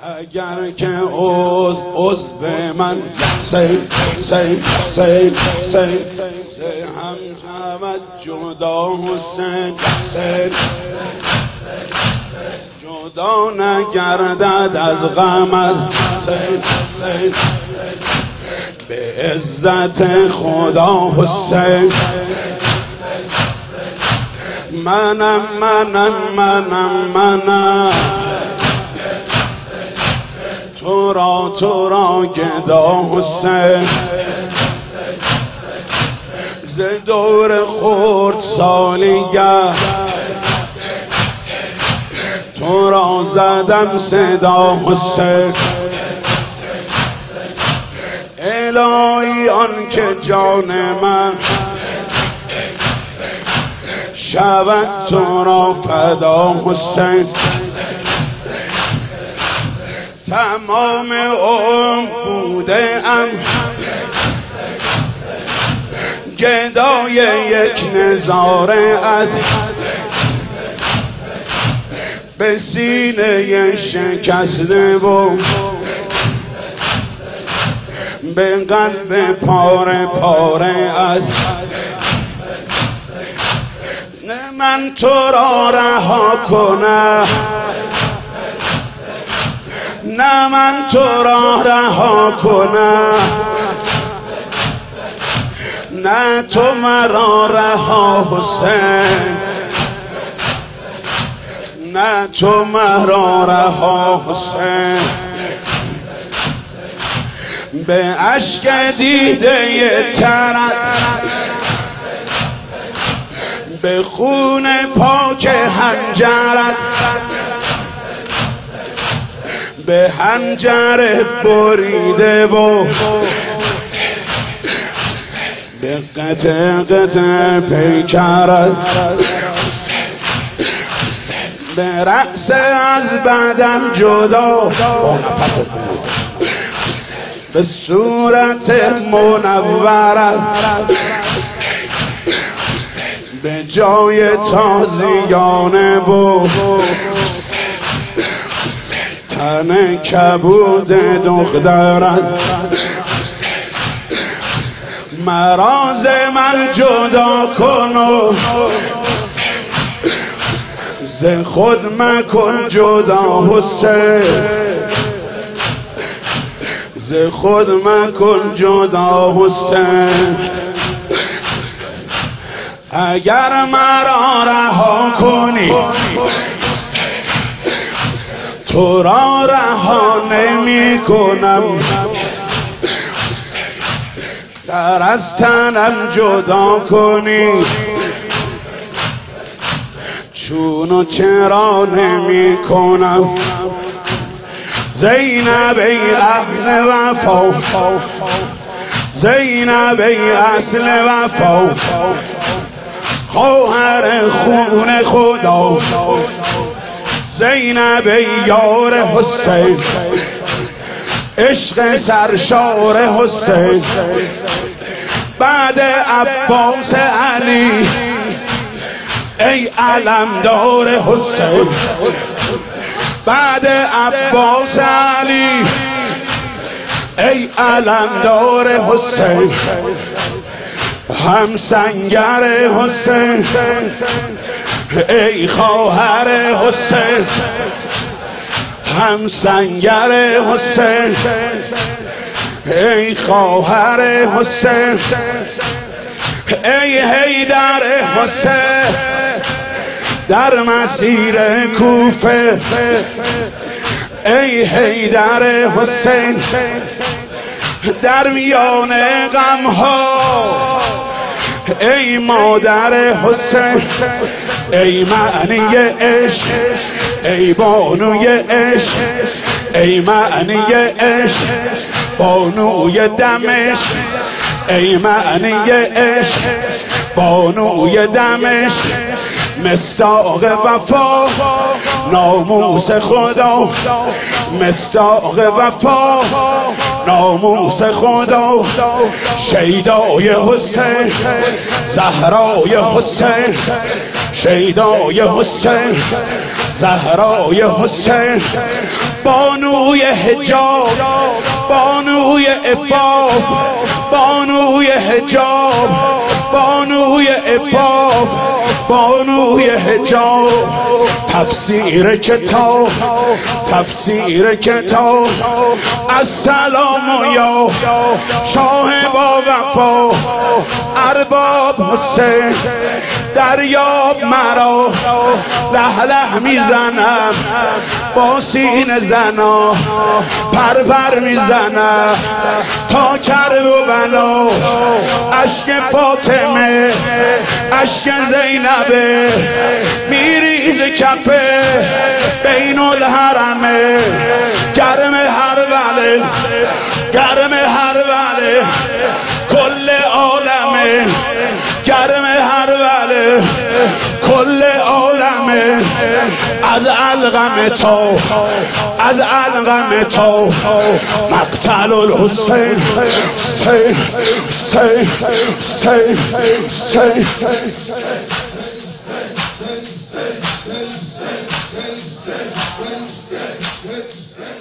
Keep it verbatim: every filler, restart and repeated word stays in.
اگر که عضو عضو من سی سی سی سی سی هم شود جدا حسین سی جدا نگردد از غمت سی سی به عزت خدا حسین منم منم منم منم تو را تو را گدا حسین ز دور خورد سالیه تو را زدم صدا حسین الهی آن که جان من شود تو را فدا حسین تمام عمر بوده ام گدای یک نظاره ات به سینه شکسته و به قلب پاره پاره ات نه من تو را رها کنم نه من تو را رها کنم نه تو مرا رها حسین نه تو مرا رها حسین به اشک دیده ترت به خون پاک هنجرت به هنجر بریده و به قطع قطع پیکرت به رأس از بدن جدا به صورت منورت به جای تازیانه و تن کبود دخترت مراز من جدا کن و ز خود مکن جدا حسین ز خود مکن جدا حسین اگر مرا رها کنی تو را رها نمی کنم سر از تنم جدا کنی چون و چرا نمی کنم زینب ای اهل وفا زینب ای اصل وفا خواهر خون خدا زینب ای یار حسین عشق سرشار حسین بعد عباس علی ای علمدار حسین بعد عباس علی ای علمدار حسین هم سنگر حسین ای خواهر حسین هم سنگر حسین ای خواهر حسین ای حیدر حسین در مسیر کوفه ای حیدر حسین در میان غمها ای مادر حسین ای معنی عشق ای بانوی عشق ای معنی عشق بانوی دمشق ای معنی عشق بانوی دمشق مصداق وفا ناموس خدا مصداق وفا ناموس خدا شیدای حسین زهرای حسین شیدای حسین زهرای حسین بانوی حجاب بانوی عفاف بانوی حجاب بانوی عفاف بانوی حجاب تفسیر کتاب تفسیر کتاب السلام یا شاه با وفا ارباب حسین دریاب مرا له له میزنم با سینه زنا پر پر میزنم تا کرب و بلا اشک فاطمه اشک زینبه میریز کفه بین الحرمه گرم هر وله گرم هر وله کل عالمه گرم هر وله کل عالمه از الغم تو از الغم تو مقتل الحسین سی سی سی سی سی